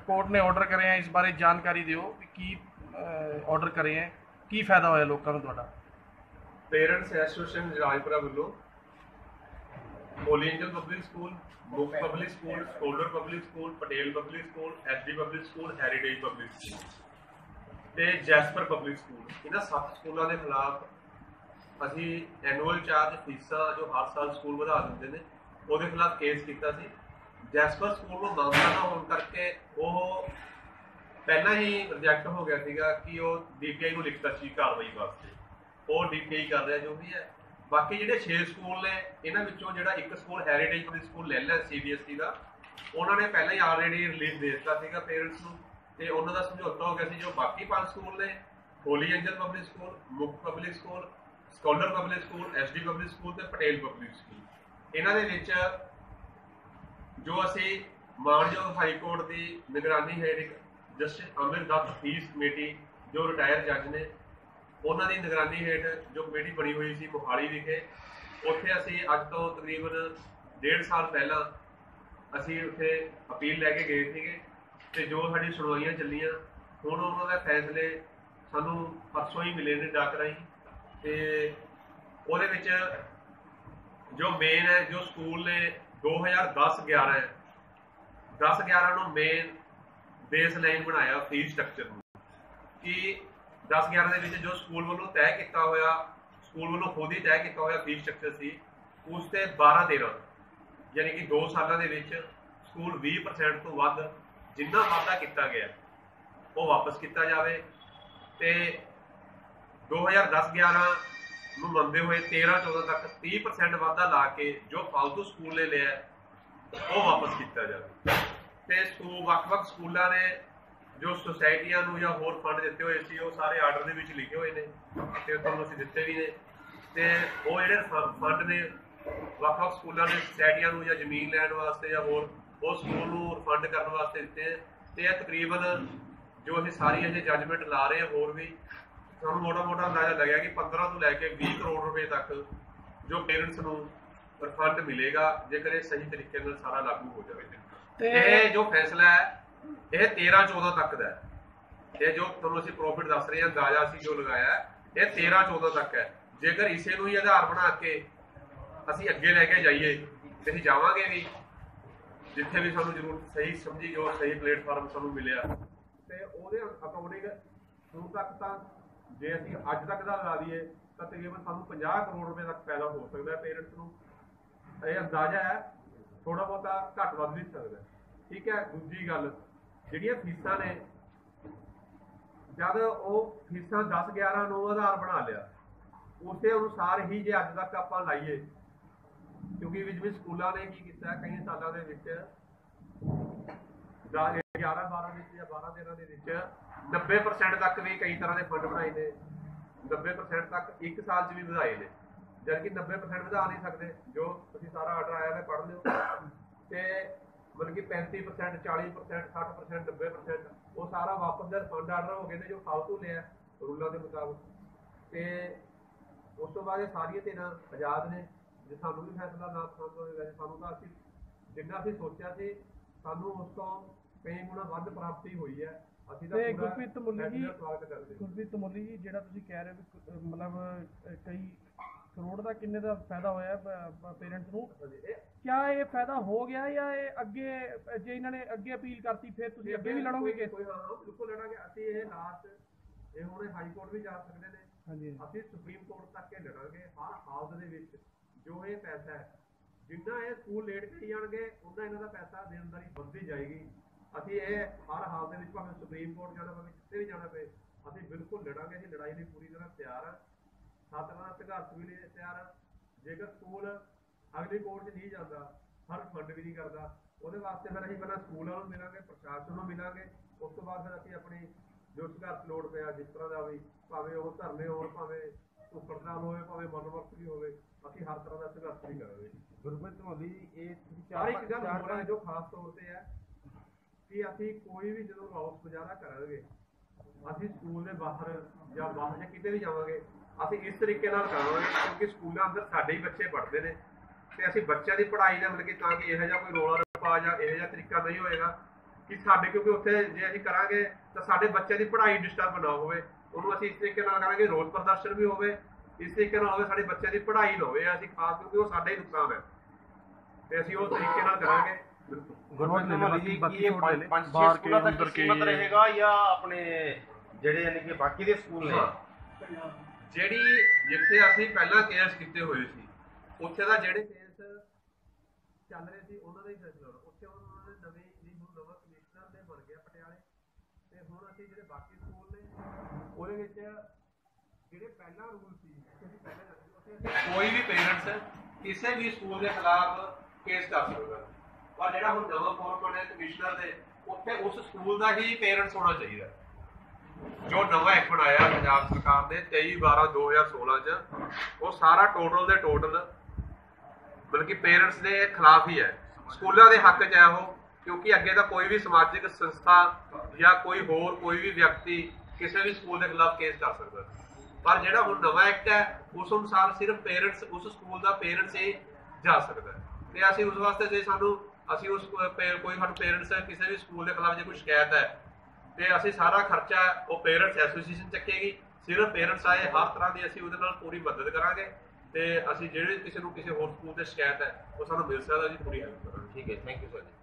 Court ने order करे हैं, इस बारे जानकारी दिओ कि ऑर्डर करे हैं, की फायदा होया लोगों को तुहाडा? पेरेंट्स एसोसीएशन राजपुरा वालों Holy Angel public school, Mukh public school, scholar public school, Patel public school, SD public school, heritage public school ते जैसपर पब्लिक स्कूल, इन्हां 7 स्कूलों के खिलाफ असी एनुअल चार्ज फीसा जो हर साल स्कूल बढ़ा देंगे ने उसके खिलाफ केस किया। जैसपर स्कूल को मामला ना होने करके वो पहला ही रिजैक्ट हो गया सीगा कि वो DPI को लिखता सी कार्रवाई वास्ते, वो DPI कर रहा जो भी है। बाकी जो 6 स्कूल ने इन्होंने जो एक स्कूल हैरीटेज पब्लिक स्कूल ले लिया CBSE का, उन्होंने पहले ही ऑलरेडी रिलीज दे दिता सीगा पेरेंट्स को, तो उन्होंने समझौता हो गया सी। जो बाकी 5 स्कूल ने Holy Angel public school, Mukh public school, scholar public school, SD public school ते पटेल पब्लिक स्कूल, इन्हों के जो असी मानयोग हाई कोर्ट की निगरानी हेठ justice Amir Dutt fees committee जो रिटायर जज ने उन्होंने निगरानी हेठ जो कमेटी बनी हुई सी मोहाली विखे, उत्थे असी अज तो तकरीबन 1.5 साल पहला असी उत्थे अपील लैके गए थे, तो जो साडी सुनवाइयां चलियां हुण उन्होंने फैसले सानू परसों ही मिले ने डाक राही। तो उहदे विच जो मेन है जो स्कूल ने 2010-11 10-11 मेन बेस लाइन बनाया फीस स्ट्रक्चर कि 10-11 जो स्कूल वालों तय किया होया, स्कूल वालों खुद ही तय किया होया फीस स्ट्रक्चर सी, उससे 12-13 यानी कि 2 सालों के स्कूल 20% तो वध जिन्ना वाधा किया गया वो वापस किया जाए। तो 2010-11 मनते हुए 13-14 तक 30% वाधा ला के जो फालतू स्कूल ने लिया वो वापस किया जाए। तो स्कूल वक्-वक् स्कूलों ने जो सोसाइटियां या होर फंड दिते हुए सी वो सारे आर्डर के लिखे हुए हैं, तो तुहानूं असीं दिते भी ने। तो वो जिहड़े फंड ने वक्-वक् स्कूलों ने सोसाइटियां या जमीन लैण वास्ते या होर वो स्कूल नूं फंड करने वास्ते दिते हैं। तो यह तकरीबन जो असीं सारी अजे जजमेंट ला रहे हैं, होर भी सानूं मोटा मोटा अंदाजा लग्या कि 15 तो लैके 20 करोड़ रुपए तक जो पेरेंट्स नूं फंड मिलेगा जेकर ये सही तरीके नाल सारा लागू हो जाए। ये जो फैसला है यह 13-14 तक का है। ये जो तुहानूं असीं प्रॉफिट दस रहे हैं अंदाजा असीं जो लगाया है यह 13-14 तक है। जेकर इसे नूं ही आधार बना के असीं अगे लैके जाइए तो असीं जावांगे भी जिथे भी सानूं जरूरत सही समझी जो सही प्लेटफार्म सानूं मिलिया, तो उहदे अकॉर्डिंग हुण तक तां जे असीं अज तक दा ला दईए तो तकरीबन सानूं 50 करोड़ रुपए तक पैदा हो सकता है पेरेंट्स नूं। यह अंदाजा है, थोड़ा बहुता घट वध भी सकता है। ठीक है, दूजी गल जिहड़ियां फीसां ने जब वो फीसां 10-11 नूं आधार बना लिया उस अनुसार ही जे अज तक आपां लाइए, क्योंकि जिवें स्कूलों ने की किया कई सालों के 11-12 या 12-13 90% तक भी कई तरह के फंड बनाए ने, 90% तक एक साल च भी वधाए ने, जबकि 90% वधा नहीं सकते। जो तुसीं सारा आर्डर आया है पढ़ लो, तो मतलब कि 35%, 40%, 60%, 90% वो सारा वापस जब फंड आर्डर हो गए ने जो फालतू लिया रूलों के मुताबिक। तो उस तो बाद सारिया धਿਰਾਂ आज़ाद ने, जो सानू भी फैसला ना पसंद होएगा, सानू तो असीं जिन्ना असीं सोचा सी सानू उस तो कई गुणा वध प्राप्ति हुई है। गुरप्रीत तमोली जी जिहड़ा तुसीं कह रहे हो मतलब कई करोड़ का किन्ने का फायदा होया पेरेंट्स नूं, क्या ये फायदा हो गया या ये अगे जे इन्होंने अगे अपील करती फिर तुसीं अगे भी लड़ोगे केस? बिल्कुल लड़ांगे असीं। ये लास्ट ये हुण हाई कोर्ट भी जा सकते हैं, असीं सुप्रीम कोर्ट तक के लड़ांगे। हर हालत दे विच जो ये पैसा है जिन्ना ये स्कूल लेट करी जाणगे उन्ना इन्हां दा पैसा देनदारी वधदी जाएगी। असीं ये हर हाल दे विच भावें सुप्रीम कोर्ट जाना पवे किते भी जाना पे असीं बिल्कुल लड़ांगे। असीं लड़ाई लई पूरी तरह तैयार हाँ, सतवां संघर्ष भी लिए तैयार हाँ। जेकर स्कूल अगली कोर्ट च नहीं जाता, हर फंड भी नहीं करता, वो वास्ते फिर असीं पहलां स्कूल वालों मिलांगे, प्रशासन नूं मिलांगे, उस तो बाद फिर असीं अपनी जो संघर्ष लोड़ पिया जिस तरह का भी भावें वो धरने हो, भावें धुप्पड़ नाल होवे, भावें मनमर्थ भी होवे, असीं हर तरह का संघर्ष भी करांगे। गुरप्रीत तमोली एक गल होर है जो खास तौर पर है कि असीं कोई भी जो रौस गुजारा करांगे असीं स्कूल के बाहर या किते भी जावांगे असीं इस तरीके नाल करांगे, क्योंकि स्कूलों अंदर साडे ही बच्चे पढ़ते हैं तो असीं बच्चों की पढ़ाई ना मतलब कि ताकि इहो जिहा कोई रौला रप्पा या इहो जिहा तरीका नहीं होएगा ਕਿ ਸਾਡੇ, ਕਿਉਂਕਿ ਉੱਥੇ ਜੇ ਅਸੀਂ ਕਰਾਂਗੇ ਤਾਂ ਸਾਡੇ ਬੱਚਿਆਂ ਦੀ ਪੜ੍ਹਾਈ ਡਿਸਟਰਬ ਨਾ ਹੋਵੇ, ਉਹਨੂੰ ਅਸੀਂ ਇਸ ਤਰੀਕੇ ਨਾਲ ਕਰਾਂਗੇ, ਰੋਜ਼ ਪ੍ਰਦਰਸ਼ਨ ਵੀ ਹੋਵੇ, ਇਸ ਤਰੀਕੇ ਨਾਲ ਹੋਵੇ ਸਾਡੇ ਬੱਚਿਆਂ ਦੀ ਪੜ੍ਹਾਈ ਨਾ ਹੋਵੇ, ਅਸੀਂ ਖਾਸ ਕਿਉਂਕਿ ਉਹ ਸਾਡਾ ਹੀ ਨੁਕਸਾਨ ਹੈ ਤੇ ਅਸੀਂ ਉਹ ਤਰੀਕੇ ਨਾਲ ਕਰਾਂਗੇ। ਗੁਰਮਤ ਜੀ ਕੀ ਇਹ 5-6 ਸਕੂਲਾਂ ਤੱਕ ਸੀਮਤ ਰਹੇਗਾ ਜਾਂ ਆਪਣੇ ਜਿਹੜੇ ਯਾਨੀ ਕਿ ਬਾਕੀ ਦੇ ਸਕੂਲ ਨੇ? ਜਿਹੜੀ ਜਿੱਥੇ ਅਸੀਂ ਪਹਿਲਾਂ ਕੇਸ ਕੀਤੇ ਹੋਏ ਸੀ ਉੱਥੇ ਦਾ ਜਿਹੜੇ ਕੇਸ ਚੱਲ ਰਹੇ ਸੀ ਉਹਨਾਂ ਦਾ ਹੀ ਫੈਸਲਾ ਹੋਣਾ। ਉੱਥੇ ਉਹਨਾਂ ਦੇ ਨਵੇਂ ਨਵਾਂ ਕਮਿਸ਼ਨਰ ਨੇ ਬਣ ਗਿਆ ਪਟਿਆਲੇ, ਤੇ ਹੁਣ ਅਸੀਂ ਜਿਹੜੇ ਬਾਕੀ ਸਕੂਲ ਨੇ ਉਹਦੇ ਵਿੱਚ ਜਿਹੜੇ ਪਹਿਲਾਂ ਰੂਲ ਸੀ ਕੋਈ ਵੀ ਪੇਰੈਂਟਸ ਕਿਸੇ ਵੀ ਸਕੂਲ ਦੇ ਖਿਲਾਫ ਕੇਸ ਕਰ ਸਕਦਾ, ਪਰ ਜਿਹੜਾ ਹੁਣ ਨਵਾਂ ਫਾਰਮ ਬਣਿਆ ਕਮਿਸ਼ਨਰ ਦੇ ਉੱਥੇ ਉਸ ਸਕੂਲ ਦਾ ਹੀ ਪੇਰੈਂਟਸ ਹੋਣਾ ਚਾਹੀਦਾ। ਜੋ ਨਵਾਂ ਐਕਟ ਬਣਾਇਆ ਪੰਜਾਬ ਸਰਕਾਰ ਨੇ 23/12/2016 ਚ, ਉਹ ਸਾਰਾ ਟੋਟਲ ਦੇ ਟੋਟਲ ਬਲਕਿ ਪੇਰੈਂਟਸ ਦੇ ਖਿਲਾਫ ਹੀ ਹੈ, ਸਕੂਲਾਂ ਦੇ ਹੱਕ ਚ ਹੈ ਉਹ, ਕਿਉਂਕਿ ਅੱਗੇ ਤਾਂ ਕੋਈ ਵੀ ਸਮਾਜਿਕ ਸੰਸਥਾ ਜਾਂ ਕੋਈ ਹੋਰ ਕੋਈ ਵੀ ਵਿਅਕਤੀ ਕਿਸੇ ਵੀ ਸਕੂਲ ਦੇ ਖਿਲਾਫ ਕੇਸ ਕਰ ਸਕਦਾ, ਪਰ ਜਿਹੜਾ ਹੁਣ ਨਵਾਂ ਐਕਟ ਹੈ ਉਸ ਅਨੁਸਾਰ ਸਿਰਫ ਪੇਰੈਂਟਸ, ਉਸ ਸਕੂਲ ਦਾ ਪੇਰੈਂਟਸ ਹੀ ਜਾ ਸਕਦਾ। ਤੇ ਅਸੀਂ ਉਸ ਵਾਸਤੇ ਜੇ ਸਾਨੂੰ ਅਸੀਂ ਉਸ ਕੋਈ ਸਾਨੂੰ ਪੇਰੈਂਟਸ ਕਿਸੇ ਵੀ ਸਕੂਲ ਦੇ ਖਿਲਾਫ ਜੇ ਕੋਈ ਸ਼ਿਕਾਇਤ ਹੈ ਤੇ ਅਸੀਂ ਸਾਰਾ ਖਰਚਾ ਉਹ ਪੇਰੈਂਟਸ ਐਸੋਸੀਏਸ਼ਨ ਚੱਕੇਗੀ, ਸਿਰਫ ਪੇਰੈਂਟਸ ਆਏ ਹਰ ਤਰ੍ਹਾਂ ਦੀ ਅਸੀਂ ਉਹਦੇ ਨਾਲ ਪੂਰੀ ਮਦਦ ਕਰਾਂਗੇ, ਤੇ ਅਸੀਂ ਜਿਹੜੇ ਕਿਸੇ ਨੂੰ ਕਿਸੇ ਹੋਰ ਸਕੂਲ ਤੇ ਸ਼ਿਕਾਇਤ ਹੈ ਉਹ ਸਾਨੂੰ ਮਿਲ ਸਕਦਾ ਜੀ, ਪੂਰੀ ਹੈਲਪ ਕਰਾਂਗੇ। ਠੀਕ ਹੈ, ਥੈਂਕ ਯੂ ਸਰ।